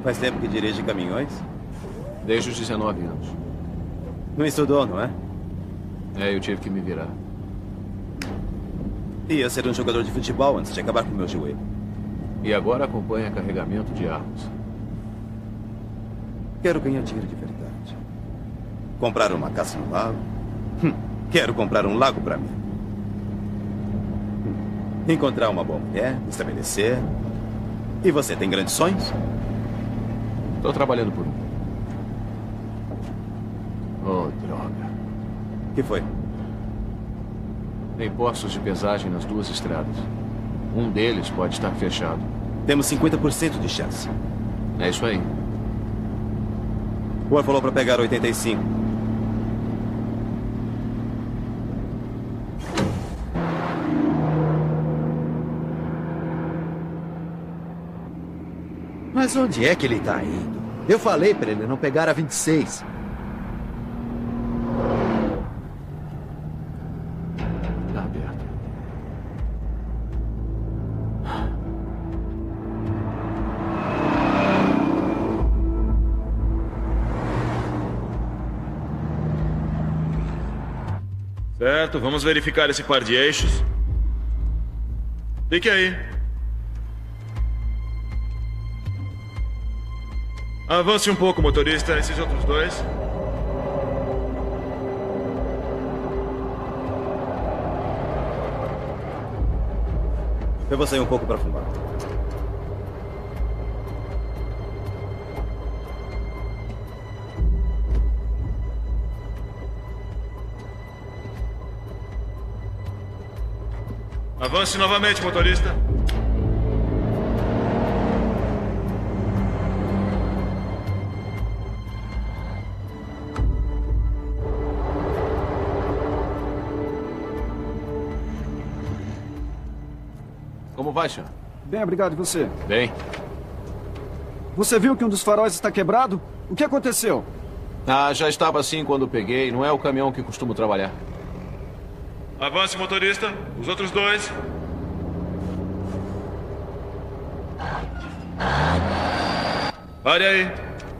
Faz tempo que dirige caminhões? Desde os 19 anos. Não estudou, não é? Eu tive que me virar. Ia ser um jogador de futebol antes de acabar com o meu joelho. E agora acompanha carregamento de armas. Quero ganhar dinheiro de verdade. Comprar uma casa no lago. Quero comprar um lago para mim. Encontrar uma boa mulher, me estabelecer. E você tem grandes sonhos? Estou trabalhando por um. Oh, droga. O que foi? Tem postos de pesagem nas duas estradas. Um deles pode estar fechado. Temos 50% de chance. É isso aí. O War falou para pegar 85. Mas onde é que ele tá indo? Eu falei para ele não pegar a 26. Tá aberto. Certo, vamos verificar esse par de eixos. Fique aí. Avance um pouco, motorista. Esses outros dois. Eu vou sair um pouco para fumar. Avance novamente, motorista. Como vai, senhor? Bem, obrigado. E você? Bem. Você viu que um dos faróis está quebrado? O que aconteceu? Já estava assim quando peguei. Não é o caminhão que costumo trabalhar. Avance, motorista. Os outros dois. Pare aí.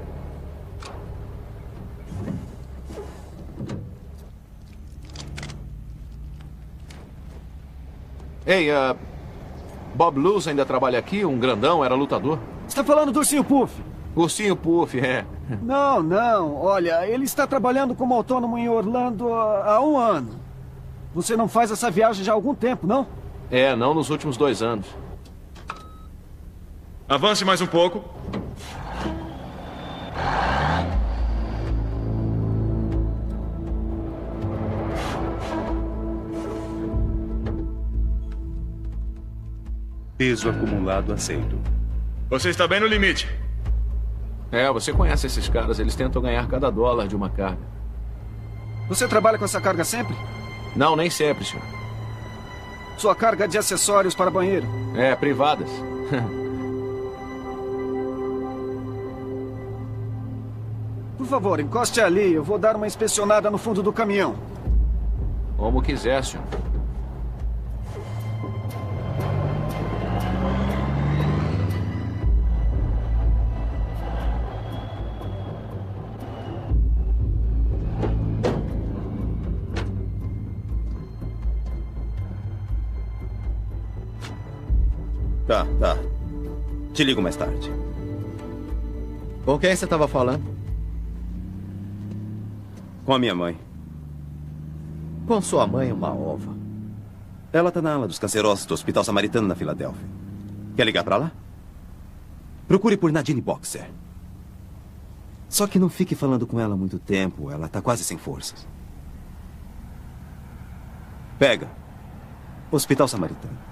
Ei, Bob Luz ainda trabalha aqui? Um grandão, era lutador? Você está falando do Ursinho Puff? Ursinho Puff, é. Não, não. Olha, ele está trabalhando como autônomo em Orlando há um ano. Você não faz essa viagem já há algum tempo, não? Não nos últimos 2 anos. Avance mais um pouco. Peso acumulado aceito. Você está bem no limite. Você conhece esses caras. Eles tentam ganhar cada dólar de uma carga. Você trabalha com essa carga sempre? Não, nem sempre, senhor. Sua carga de acessórios para banheiro? Privadas. Por favor, encoste ali. Eu vou dar uma inspecionada no fundo do caminhão. Como quiser, senhor. Tá. Te ligo mais tarde. Com quem você estava falando? Com a minha mãe. Com sua mãe, uma ova. Ela tá na ala dos cancerosos do Hospital Samaritano na Filadélfia. Quer ligar pra lá? Procure por Nadine Boxer. Só que não fique falando com ela há muito tempo. Ela tá quase sem forças. Pega. Hospital Samaritano.